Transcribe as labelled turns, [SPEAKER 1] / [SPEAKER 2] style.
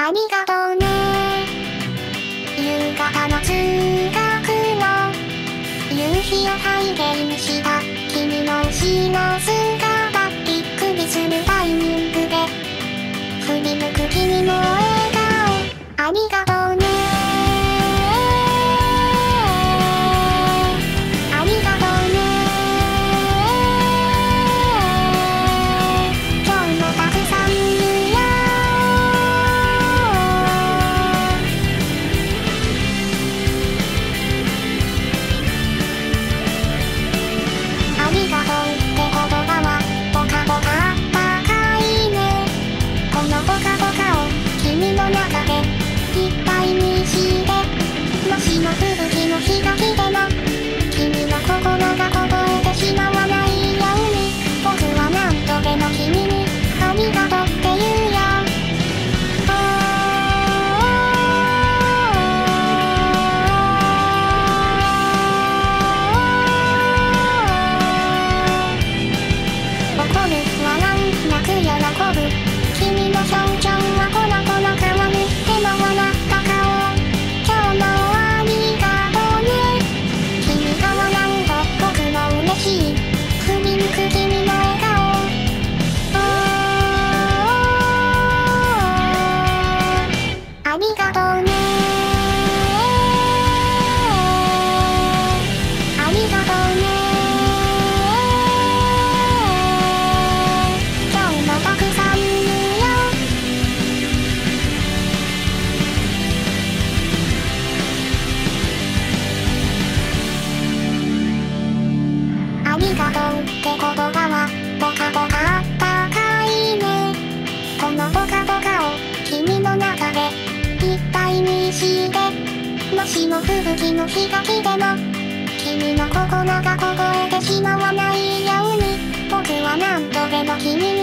[SPEAKER 1] ありがとうね。夕方の通学の夕日を背景にした君の後ろ姿、びっくりするタイミングで振り向く君の笑顔、ありがとうね。ありがとうね。今日もたくさん言うよ。ありがとうって言葉はポカポカあったかいね。このポカポカを君の中でいっぱいにして、もしも吹雪の日が来ても君の心が凍えてしまわないように、僕は何度でも君にありがとうって言うよ。怒る、笑う、泣く、喜ぶ、君の表情はこの子の変わる。でも笑った顔、今日もありがとうね。君が笑うと僕も嬉しい。振り向く君の笑顔、ありがとうね。ありがとうね。今日もたくさん言うよ。ありがとうって言葉はポカポカあったかいね。このポカポカを君の中でいっぱいにして、もしも吹雪の日が来ても君の心が凍えてしまわないように、僕は何度でも君に